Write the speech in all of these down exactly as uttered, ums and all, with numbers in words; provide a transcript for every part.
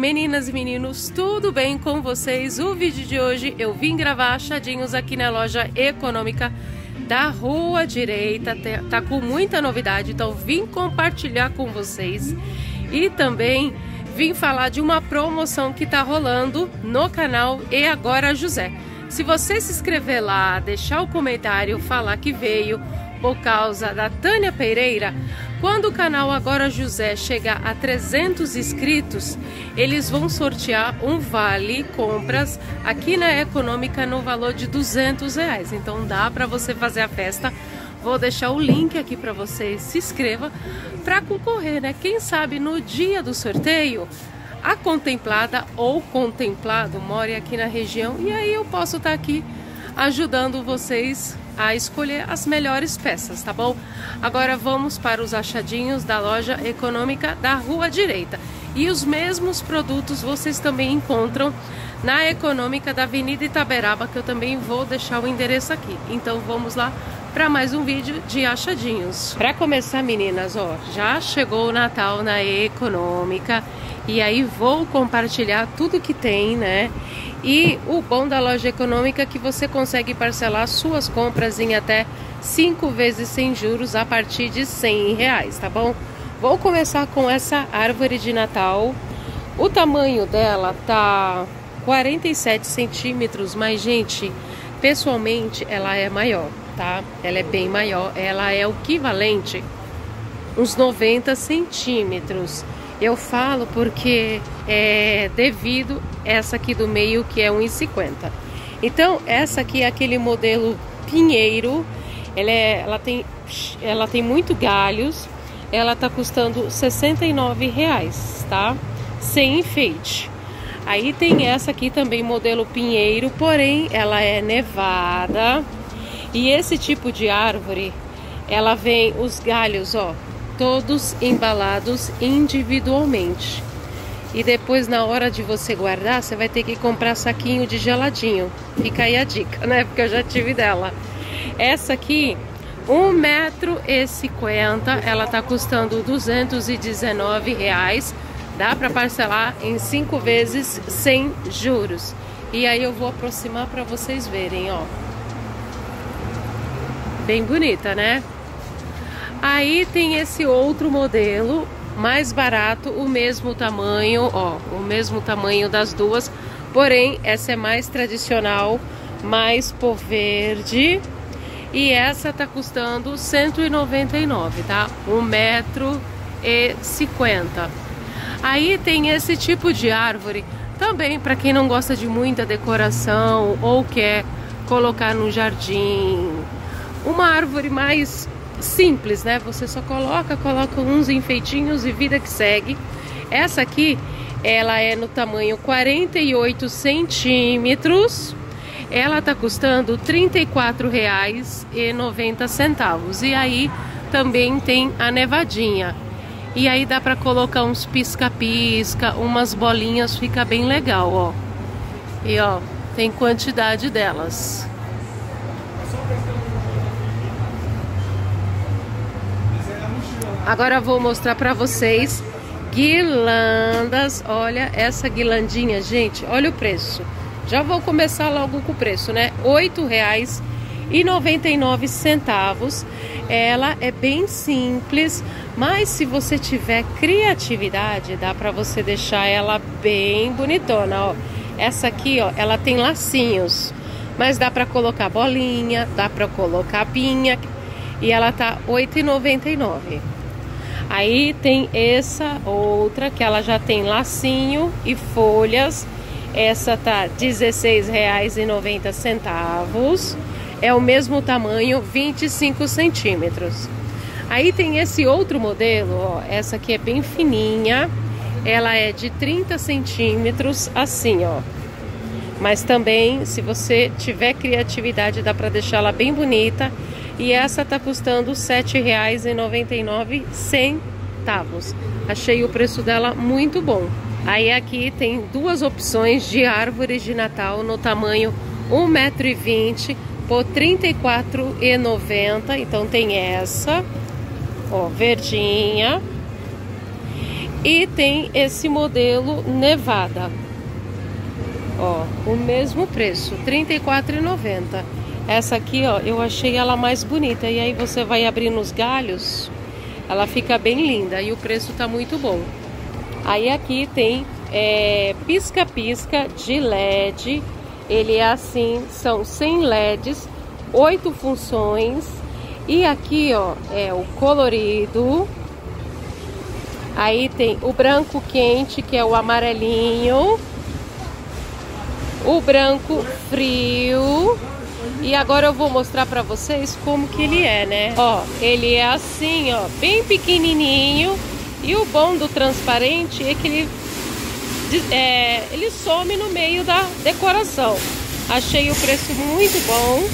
Meninas e meninos, tudo bem com vocês? O vídeo de hoje eu vim gravar achadinhos aqui na loja econômica da Rua Direita. Tá com muita novidade, então vim compartilhar com vocês. E também vim falar de uma promoção que tá rolando no canal E Agora José. Se você se inscrever lá, deixar o comentário, falar que veio por causa da Tânia Pereira, quando o canal Agora José chegar a trezentos inscritos, eles vão sortear um vale compras aqui na Econômica no valor de duzentos reais. Então dá para você fazer a festa. Vou deixar o link aqui para você, se inscreva para concorrer, né? Quem sabe no dia do sorteio a contemplada ou contemplado more aqui na região e aí eu posso estar aqui ajudando vocês a escolher as melhores peças, tá bom? Agora vamos para os achadinhos da loja econômica da Rua Direita. E os mesmos produtos vocês também encontram na Econômica da Avenida Itaberaba, que eu também vou deixar o endereço aqui. Então vamos lá para mais um vídeo de achadinhos. Para começar, meninas, ó, já chegou o Natal na Econômica e aí vou compartilhar tudo que tem, né? E o bom da loja econômica é que você consegue parcelar suas compras em até cinco vezes sem juros a partir de cem reais, tá bom? Vou começar com essa árvore de Natal. O tamanho dela tá quarenta e sete centímetros, mas, gente, pessoalmente ela é maior, tá? Ela é bem maior, ela é o equivalente uns noventa centímetros. Eu falo porque é devido essa aqui do meio que é um e cinquenta. Então essa aqui é aquele modelo pinheiro. Ela, é, ela, tem, ela tem muito galhos. Ela tá custando sessenta e nove reais, tá? Sem enfeite. Aí tem essa aqui também modelo pinheiro, porém ela é nevada. E esse tipo de árvore, ela vem os galhos, ó, todos embalados individualmente. E depois, na hora de você guardar, você vai ter que comprar saquinho de geladinho. Fica aí a dica, né? Porque eu já tive dela. Essa aqui, um metro e cinquenta, ela tá custando duzentos e dezenove reais. Dá para parcelar em cinco vezes sem juros. E aí eu vou aproximar para vocês verem, ó. Bem bonita, né? Aí tem esse outro modelo, mais barato, o mesmo tamanho, ó, o mesmo tamanho das duas, porém essa é mais tradicional, mais por verde, e essa tá custando cento e noventa e nove, tá? Um metro e cinquenta. Aí tem esse tipo de árvore, também para quem não gosta de muita decoração ou quer colocar no jardim, uma árvore mais simples, né? Você só coloca, coloca uns enfeitinhos e vida que segue. Essa aqui, ela é no tamanho quarenta e oito centímetros. Ela tá custando trinta e quatro reais e noventa centavos. E aí também tem a nevadinha. E aí dá para colocar uns pisca-pisca, umas bolinhas, fica bem legal, ó. E ó, tem quantidade delas. Agora vou mostrar para vocês guirlandas. Olha essa guirlandinha, gente. Olha o preço. Já vou começar logo com o preço, né? oito reais e noventa e nove centavos. Ela é bem simples, mas se você tiver criatividade, dá para você deixar ela bem bonitona, ó. Essa aqui, ó, ela tem lacinhos, mas dá para colocar bolinha, dá para colocar pinha, e ela tá oito reais e noventa e nove centavos. Aí tem essa outra que ela já tem lacinho e folhas. Essa tá dezesseis reais e noventa centavos. É o mesmo tamanho, vinte e cinco centímetros. Aí tem esse outro modelo, ó. Essa aqui é bem fininha. Ela é de trinta centímetros, assim, ó. Mas também, se você tiver criatividade, dá para deixar ela bem bonita. E essa tá custando sete reais e noventa e nove centavos. Achei o preço dela muito bom. Aí aqui tem duas opções de árvores de Natal no tamanho um metro e vinte por trinta e quatro reais e noventa centavos. Então tem essa, ó, verdinha. E tem esse modelo Nevada. Ó, o mesmo preço, trinta e quatro reais e noventa centavos. Essa aqui, ó, eu achei ela mais bonita. E aí você vai abrir nos galhos, ela fica bem linda. E o preço tá muito bom. Aí aqui tem é, pisca-pisca de L E D. Ele é assim, são cem L E Ds, oito funções. E aqui, ó, é o colorido. Aí tem o branco quente, que é o amarelinho. O branco frio. E agora eu vou mostrar pra vocês como que ele é, né? Ó, ele é assim, ó, bem pequenininho. E o bom do transparente é que ele, é, ele some no meio da decoração. Achei o preço muito bom.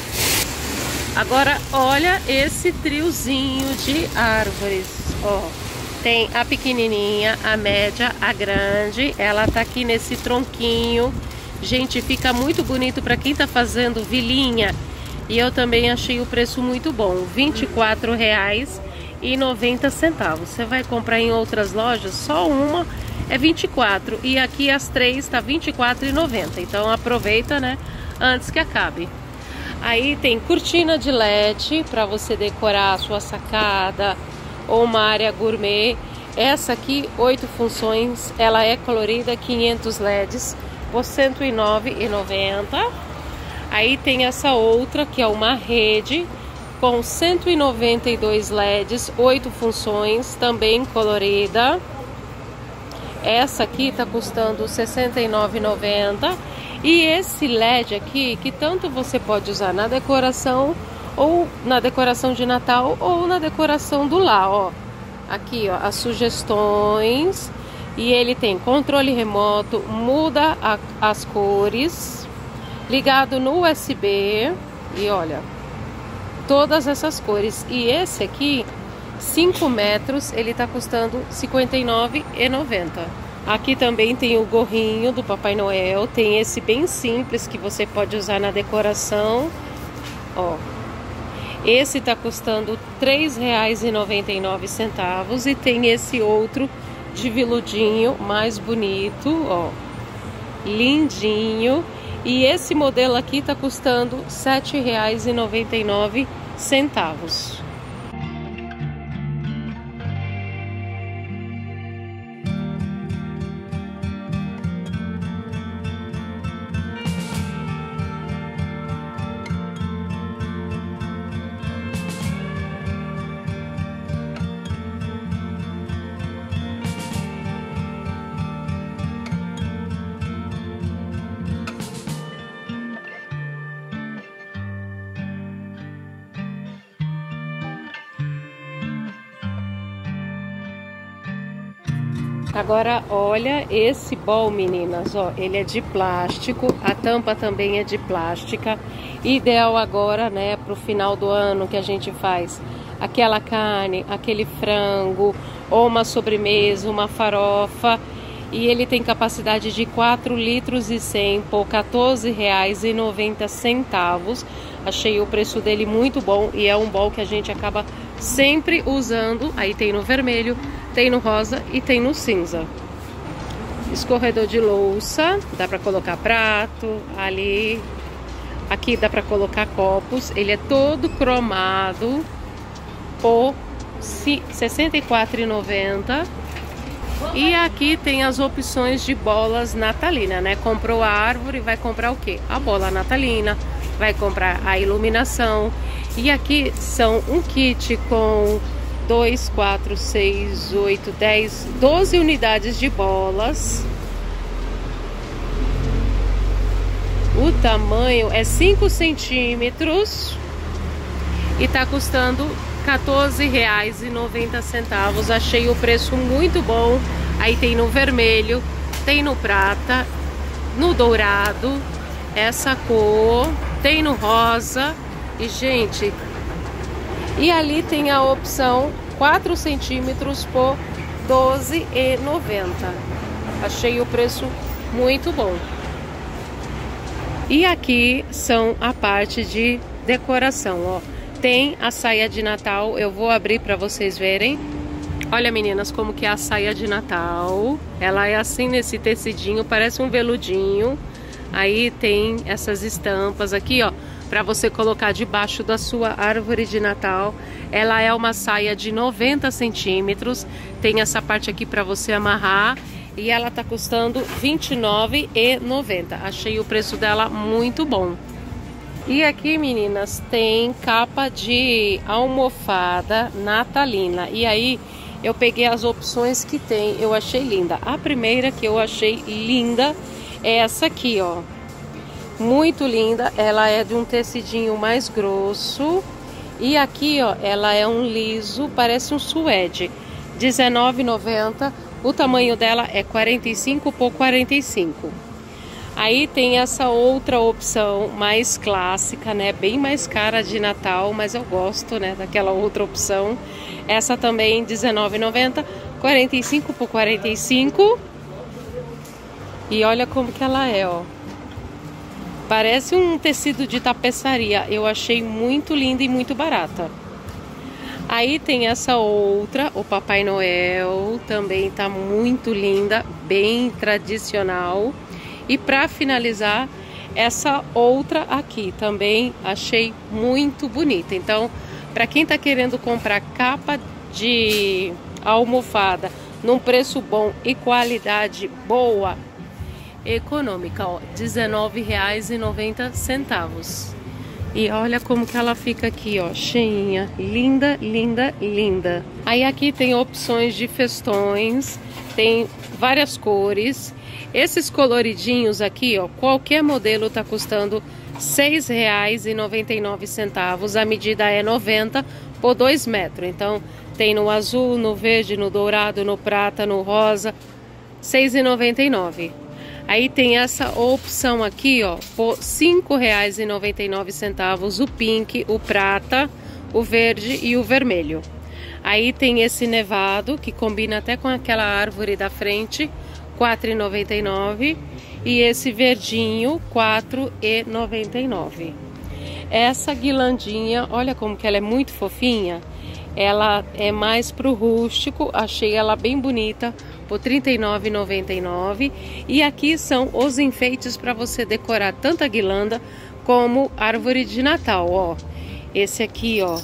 Agora, olha esse triozinho de árvores, ó. Tem a pequenininha, a média, a grande. Ela tá aqui nesse tronquinho. Gente, fica muito bonito para quem tá fazendo vilinha. E eu também achei o preço muito bom, vinte e quatro reais e noventa centavos. Você vai comprar em outras lojas, só uma é vinte e quatro e aqui as três tá vinte e quatro reais e noventa centavos. Então aproveita, né, antes que acabe. Aí tem cortina de L E D para você decorar a sua sacada ou uma área gourmet. Essa aqui, oito funções, ela é colorida, quinhentos L E Ds por cento e nove reais e noventa centavos. Aí tem essa outra que é uma rede com cento e noventa e dois L E Ds, oito funções, também colorida. Essa aqui tá custando sessenta e nove reais e noventa centavos. E esse L E D aqui, que tanto você pode usar na decoração, ou na decoração de Natal, ou na decoração do lar, ó. Aqui, ó, as sugestões. E ele tem controle remoto, muda a, as cores, ligado no U S B. E olha, todas essas cores. E esse aqui, cinco metros, ele tá custando cinquenta e nove reais e noventa centavos. Aqui também tem o gorrinho do Papai Noel. Tem esse bem simples que você pode usar na decoração. Ó, esse tá custando três reais e noventa e nove centavos. E tem esse outro de veludinho, mais bonito, ó, lindinho. E esse modelo aqui tá custando sete reais e noventa e nove centavos. Agora olha esse bowl, meninas, ó, ele é de plástico, a tampa também é de plástica. Ideal agora, né, pro final do ano que a gente faz aquela carne, aquele frango, ou uma sobremesa, uma farofa. E ele tem capacidade de quatro litros e cem por quatorze reais e noventa centavos. Achei o preço dele muito bom e é um bowl que a gente acaba sempre usando. Aí tem no vermelho, tem no rosa e tem no cinza. Escorredor de louça, dá pra colocar prato, ali. Aqui dá pra colocar copos. Ele é todo cromado por sessenta e quatro reais e noventa centavos. E aqui tem as opções de bolas natalina, né? Comprou a árvore, vai comprar o quê? A bola natalina, vai comprar a iluminação. E aqui são um kit com dois, quatro, seis, oito, dez, doze unidades de bolas. O tamanho é cinco centímetros e tá custando quatorze reais e noventa centavos. Achei o preço muito bom. Aí tem no vermelho, tem no prata, no dourado, essa cor, tem no rosa. E gente, e ali tem a opção quatro centímetros por doze reais e noventa centavos. Achei o preço muito bom. E aqui são a parte de decoração, ó. Tem a saia de Natal, eu vou abrir para vocês verem. Olha, meninas, como que é a saia de Natal. Ela é assim nesse tecidinho, parece um veludinho. Aí tem essas estampas aqui, ó, para você colocar debaixo da sua árvore de Natal. Ela é uma saia de noventa centímetros. Tem essa parte aqui para você amarrar. E ela tá custando vinte e nove reais e noventa centavos. Achei o preço dela muito bom. E aqui, meninas, tem capa de almofada natalina. E aí, eu peguei as opções que tem. Eu achei linda. A primeira que eu achei linda é essa aqui, ó. Muito linda. Ela é de um tecidinho mais grosso. E aqui, ó, ela é um liso, parece um suede. dezenove reais e noventa centavos. O tamanho dela é quarenta e cinco por quarenta e cinco. Aí tem essa outra opção mais clássica, né? Bem mais cara de Natal, mas eu gosto, né, daquela outra opção. Essa também dezenove reais e noventa centavos, quarenta e cinco por quarenta e cinco. E olha como que ela é, ó. Parece um tecido de tapeçaria. Eu achei muito linda e muito barata. Aí tem essa outra, o Papai Noel, também tá muito linda, bem tradicional. E para finalizar, essa outra aqui, também achei muito bonita. Então, para quem tá querendo comprar capa de almofada num preço bom e qualidade boa, econômica, ó, dezenove reais e noventa centavos. E olha como que ela fica aqui, ó, cheinha, linda, linda, linda. Aí aqui tem opções de festões, tem várias cores. Esses coloridinhos aqui, ó, qualquer modelo tá custando seis reais e noventa e nove centavos. A medida é noventa por dois metros. Então tem no azul, no verde, no dourado, no prata, no rosa, seis reais e noventa e nove centavos. Aí tem essa opção aqui, ó, por cinco reais e noventa e nove centavos, o pink, o prata, o verde e o vermelho. Aí tem esse nevado, que combina até com aquela árvore da frente, quatro reais e noventa e nove centavos. E esse verdinho, quatro reais e noventa e nove centavos. Essa guirlandinha, olha como que ela é muito fofinha. Ela é mais pro rústico, achei ela bem bonita, por trinta e nove reais e noventa e nove centavos. E aqui são os enfeites para você decorar tanto a guirlanda como árvore de Natal, ó. Esse aqui, ó.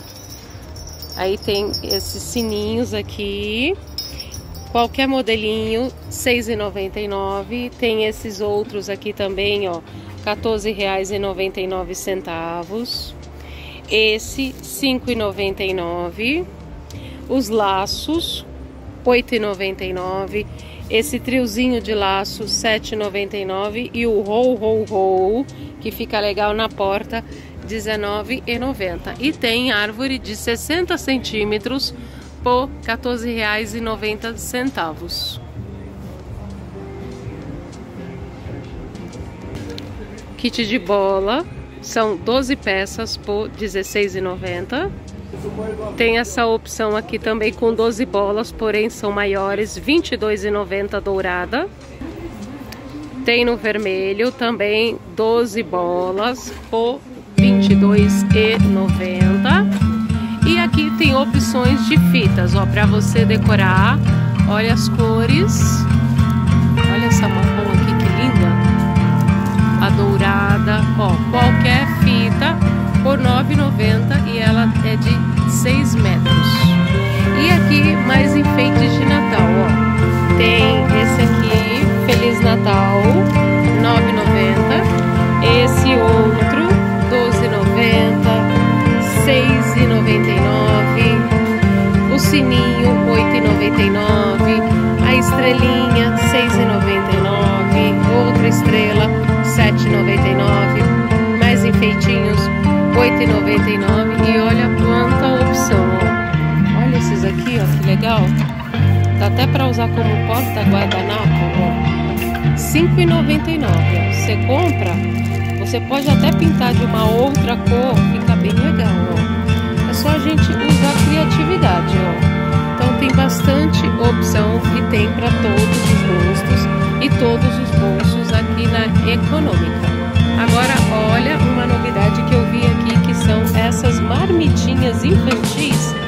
Aí tem esses sininhos aqui. Qualquer modelinho, seis reais e noventa e nove centavos. Tem esses outros aqui também, ó, quatorze reais e noventa e nove centavos. Esse, cinco reais e noventa e nove centavos. Os laços, oito reais e noventa e nove centavos. Esse triozinho de laço, sete reais e noventa e nove centavos. E o roll, roll, roll, que fica legal na porta, dezenove reais e noventa centavos. E tem árvore de sessenta centímetros por quatorze reais e noventa centavos. Kit de bola, são doze peças por dezesseis reais e noventa centavos. Tem essa opção aqui também com doze bolas, porém são maiores, vinte e dois reais e noventa centavos dourada. Tem no vermelho também doze bolas por vinte e dois reais e noventa centavos. E aqui tem opções de fitas, ó, para você decorar. Olha as cores. Olha essa marrom aqui, que linda. A dourada, ó, qualquer fita por nove reais e noventa centavos e ela é de seis metros. E aqui mais enfeites de Natal, ó. Tem esse aqui, Feliz Natal, nove reais e noventa centavos. Esse outro, doze reais e noventa centavos, seis reais e noventa e nove centavos. O sininho, oito reais e noventa e nove centavos. A estrelinha, seis reais e noventa e nove centavos. Outra estrela, sete reais e noventa e nove centavos. Mais enfeitinhos, oito reais e noventa e nove centavos. E olha quanta opção, ó. Olha esses aqui, ó, que legal. Dá até para usar como porta-guardanapo, ó. cinco reais e noventa e nove centavos. Você compra, você pode até pintar de uma outra cor, fica bem legal, ó. É só a gente usar a criatividade, ó. Então tem bastante opção e tem para todos os gostos e todos os bolsos aqui na Econômica. Agora, olha uma novidade que eu vi aqui, que são essas marmitinhas infantis, mas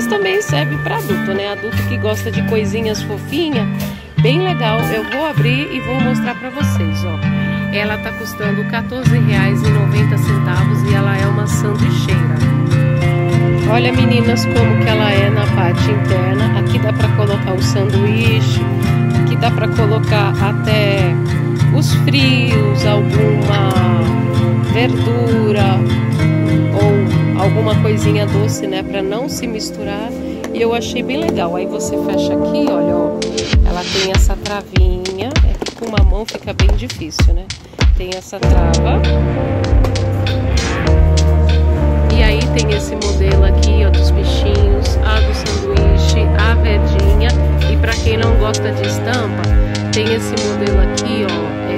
também serve para adulto, né? Adulto que gosta de coisinhas fofinhas, bem legal. Eu vou abrir e vou mostrar para vocês, ó. Ela tá custando quatorze reais e noventa centavos e ela é uma sanduicheira. Olha, meninas, como que ela é na parte interna. Aqui dá para colocar o sanduíche, aqui dá para colocar até os frios, alguma verdura ou alguma coisinha doce, né, para não se misturar. E eu achei bem legal. Aí você fecha aqui, olha, ó, ela tem essa travinha, é que com uma mão fica bem difícil, né? Tem essa trava. E aí tem esse modelo aqui, ó, dos bichinhos, a do sanduíche, a verdinha. E para quem não gosta de estampa, tem esse modelo aqui, ó,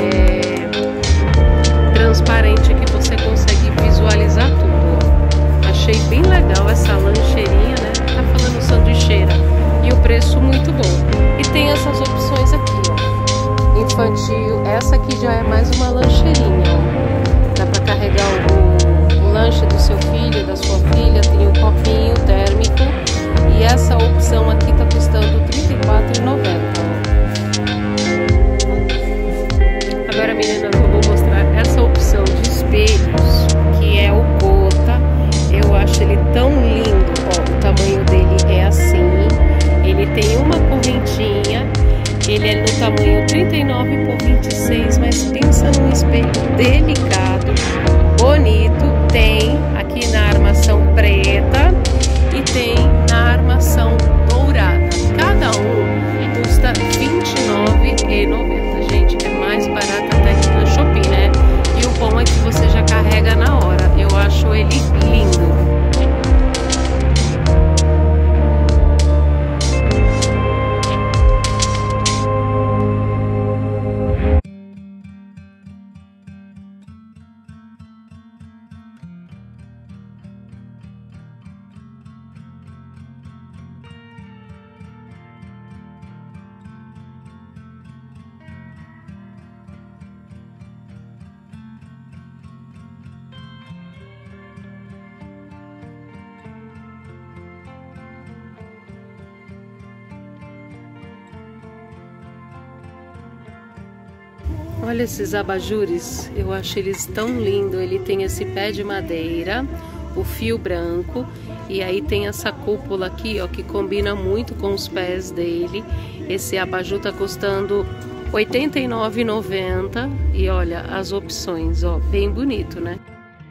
é transparente, que você consegue visualizar tudo, ó. Achei bem legal essa lancheirinha, né? Tá falando sanduicheira. E o preço muito bom. E tem essas opções aqui, ó. Infantil, essa aqui já é mais uma lancheirinha, ó. Dá para carregar o, o lanche do seu filho, da sua filha, tem o copinho térmico. E essa opção aqui tá custando trinta e quatro reais e noventa centavos. Agora, meninas, eu vou mostrar essa opção de espelhos, que é o Gota. Eu acho ele tão lindo, ó. O tamanho dele é assim. Ele tem uma correntinha. Ele é no tamanho trinta e nove por vinte e seis, mas pensa num espelho delicado, bonito. Tem aqui na armação preta e tem na armação dourada. Cada um custa vinte e nove reais e noventa centavos. Gente, é mais barato até que na Shopee, né? E o bom é que você já carrega na hora. Eu acho ele lindo. Olha esses abajures, eu acho eles tão lindos. Ele tem esse pé de madeira, o fio branco, e aí tem essa cúpula aqui, ó, que combina muito com os pés dele. Esse abajur tá custando oitenta e nove reais e noventa centavos e olha as opções, ó, bem bonito, né?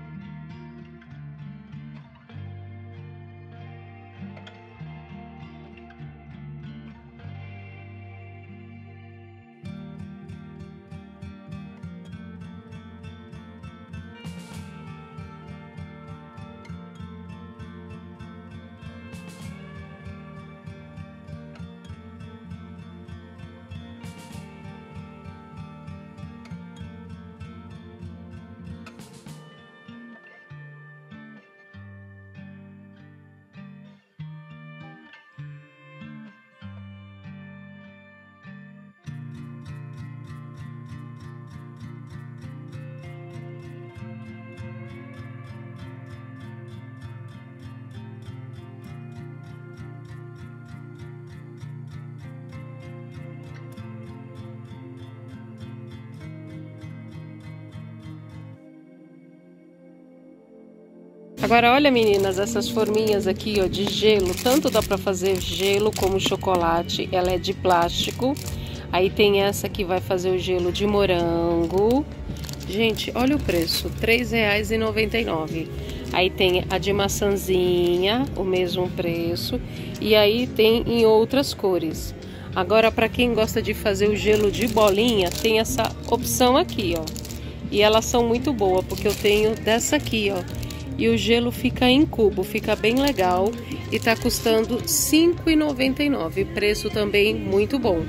Agora olha, meninas, essas forminhas aqui, ó, de gelo. Tanto dá para fazer gelo como chocolate. Ela é de plástico. Aí tem essa que vai fazer o gelo de morango. Gente, olha o preço, três reais e noventa e nove centavos. Aí tem a de maçãzinha, o mesmo preço. E aí tem em outras cores. Agora, para quem gosta de fazer o gelo de bolinha, tem essa opção aqui, ó. E elas são muito boas, porque eu tenho dessa aqui, ó. E o gelo fica em cubo, fica bem legal. E tá custando cinco reais e noventa e nove centavos. Preço também muito bom.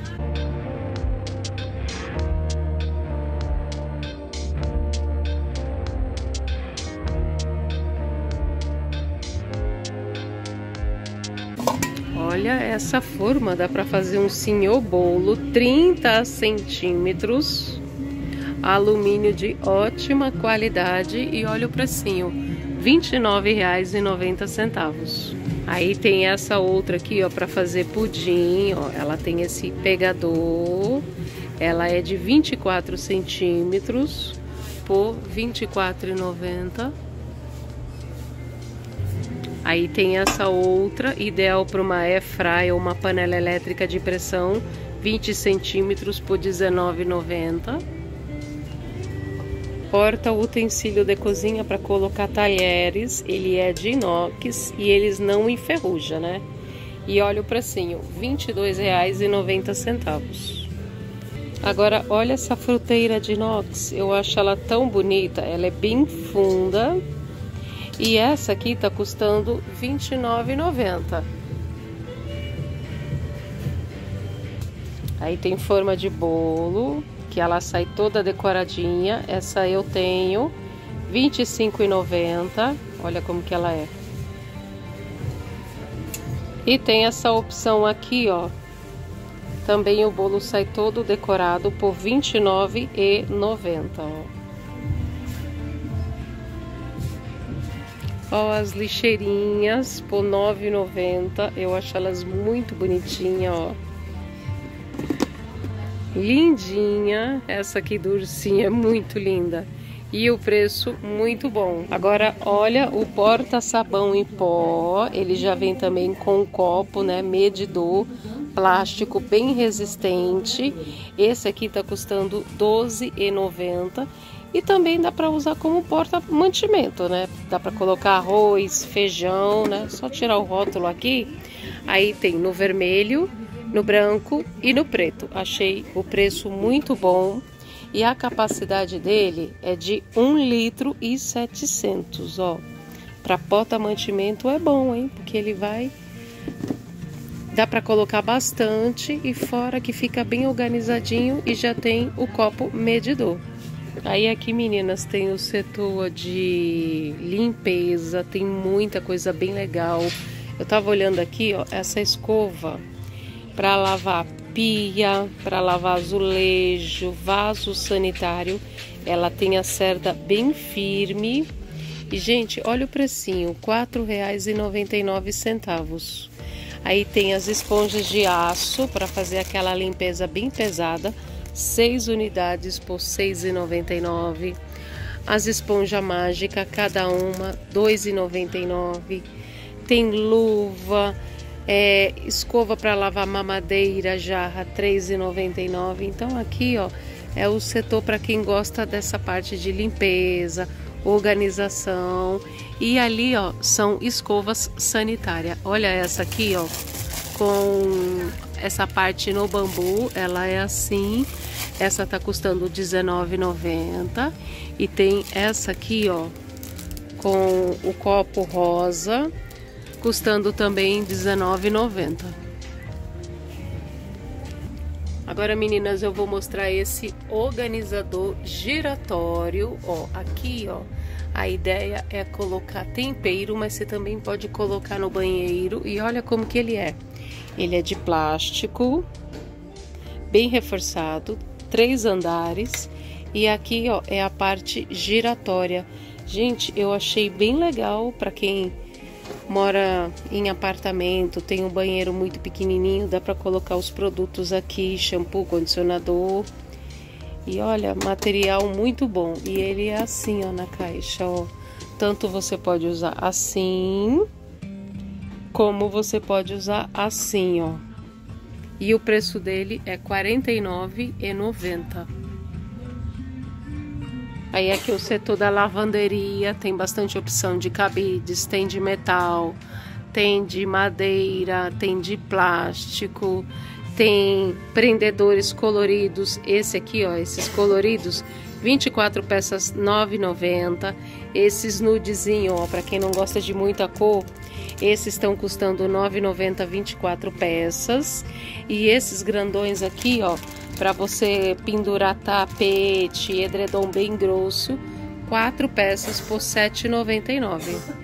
Olha essa forma, dá para fazer um senhor bolo, trinta centímetros, alumínio de ótima qualidade e olha o precinho, vinte e nove reais e noventa centavos. Aí tem essa outra aqui, ó, para fazer pudim, ó. Ela tem esse pegador. Ela é de vinte e quatro centímetros por vinte e quatro reais e noventa centavos. Aí tem essa outra, ideal para uma air fry ou uma panela elétrica de pressão, vinte centímetros por dezenove reais e noventa centavos. Porta utensílio de cozinha para colocar talheres, ele é de inox e eles não enferrujam, né? E olha o precinho, vinte e dois reais e noventa centavos. Agora olha essa fruteira de inox, eu acho ela tão bonita, ela é bem funda. E essa aqui tá custando vinte e nove reais e noventa centavos. Aí tem forma de bolo, que ela sai toda decoradinha. Essa eu tenho vinte e cinco reais e noventa centavos. Olha como que ela é. E tem essa opção aqui, ó. Também o bolo sai todo decorado por vinte e nove reais e noventa centavos, ó. Ó, as lixeirinhas por nove reais e noventa centavos. Eu acho elas muito bonitinhas, ó. Lindinha. Essa aqui do ursinho é muito linda. E o preço muito bom. Agora, olha o porta-sabão em pó. Ele já vem também com um copo, né? Medidor. Plástico bem resistente. Esse aqui tá custando doze reais e noventa centavos. E também dá para usar como porta-mantimento, né? Dá para colocar arroz, feijão, né? Só tirar o rótulo aqui. Aí tem no vermelho, no branco e no preto. Achei o preço muito bom. E a capacidade dele é de um litro e setecentos, ó. Para porta-mantimento é bom, hein? Porque ele vai... Dá para colocar bastante e fora que fica bem organizadinho e já tem o copo medidor. Aí aqui, meninas, tem o setor de limpeza, tem muita coisa bem legal. Eu tava olhando aqui, ó, essa escova para lavar pia, para lavar azulejo, vaso sanitário. Ela tem a cerda bem firme. E, gente, olha o precinho, quatro reais e noventa e nove centavos. Aí tem as esponjas de aço para fazer aquela limpeza bem pesada. seis unidades por seis reais e noventa e nove centavos. As esponjas mágicas, cada uma dois reais e noventa e nove centavos. Tem luva, é, escova para lavar mamadeira, jarra, três reais e noventa e nove centavos. Então aqui, ó, é o setor para quem gosta dessa parte de limpeza, organização. E ali, ó, são escovas sanitárias. Olha essa aqui, ó, com essa parte no bambu, ela é assim. Essa tá custando dezenove reais e noventa centavos. E tem essa aqui, ó, com o copo rosa, custando também dezenove reais e noventa centavos. Agora, meninas, eu vou mostrar esse organizador giratório, ó. Aqui, ó, a ideia é colocar tempero, mas você também pode colocar no banheiro. E olha como que ele é. Ele é de plástico, bem reforçado, três andares. E aqui, ó, é a parte giratória. Gente, eu achei bem legal para quem mora em apartamento, tem um banheiro muito pequenininho, dá para colocar os produtos aqui, shampoo, condicionador. E olha, material muito bom. E ele é assim, ó, na caixa, ó. Tanto você pode usar assim, como você pode usar assim, ó. E o preço dele é quarenta e nove reais e noventa centavos. Aí aqui o setor da lavanderia, tem bastante opção de cabides, tem de metal, tem de madeira, tem de plástico, tem prendedores coloridos. Esse aqui, ó, esses coloridos, vinte e quatro peças, nove reais e noventa centavos. Esses nudezinho, ó, para quem não gosta de muita cor, esses estão custando nove reais e noventa centavos, vinte e quatro peças. E esses grandões aqui, ó, para você pendurar tapete, edredom bem grosso, quatro peças por sete reais e noventa e nove centavos.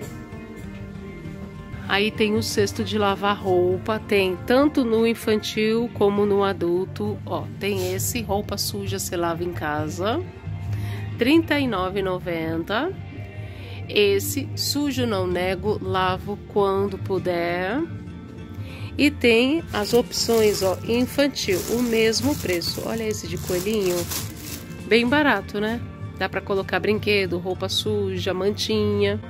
Aí tem o cesto de lavar roupa, tem tanto no infantil como no adulto. Ó, tem esse, roupa suja você lava em casa, trinta e nove reais e noventa centavos. Esse sujo não nego, lavo quando puder. E tem as opções, ó, infantil, o mesmo preço. Olha esse de coelhinho, bem barato, né? Dá pra colocar brinquedo, roupa suja, mantinha.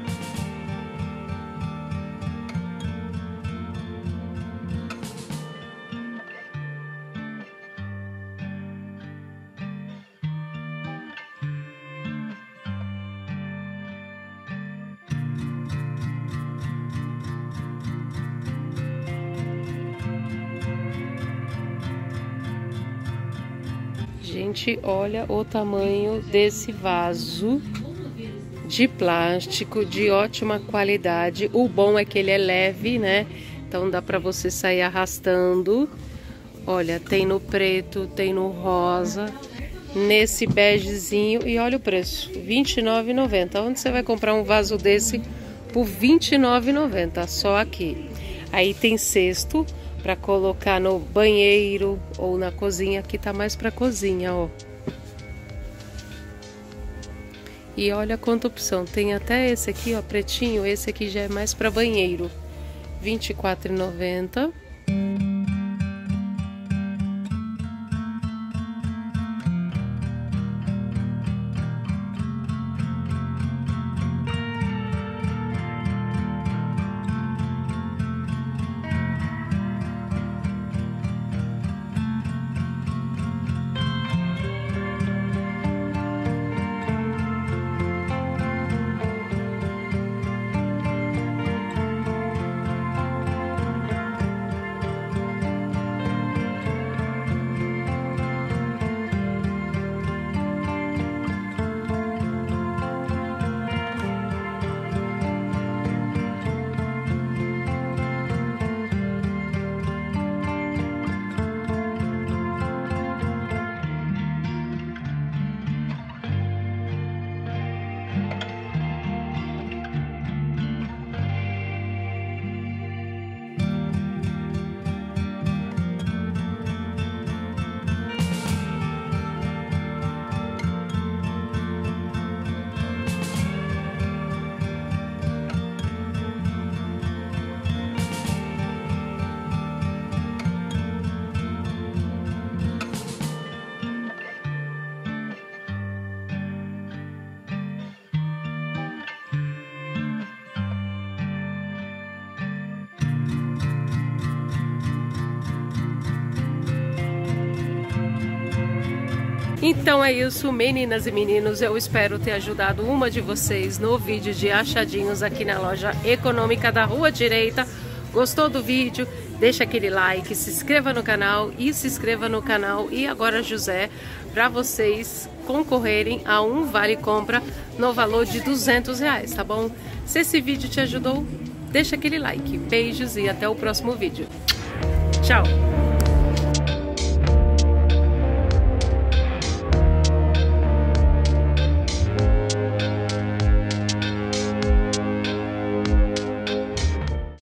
Gente, olha o tamanho desse vaso de plástico de ótima qualidade. O bom é que ele é leve, né? Então dá pra você sair arrastando. Olha, tem no preto, tem no rosa, nesse begezinho. E olha o preço, vinte e nove reais e noventa centavos. Onde você vai comprar um vaso desse por vinte e nove reais e noventa centavos? Só aqui. Aí tem cesto para colocar no banheiro ou na cozinha. Aqui tá mais para cozinha, ó. E olha quanta opção. Tem até esse aqui, ó, pretinho. Esse aqui já é mais para banheiro. vinte e quatro reais e noventa centavos. Então é isso, meninas e meninos, eu espero ter ajudado uma de vocês no vídeo de achadinhos aqui na loja econômica da Rua Direita. Gostou do vídeo? Deixa aquele like, se inscreva no canal e se inscreva no canal E Agora José, para vocês concorrerem a um vale compra no valor de duzentos reais, tá bom? Se esse vídeo te ajudou, deixa aquele like. Beijos e até o próximo vídeo. Tchau!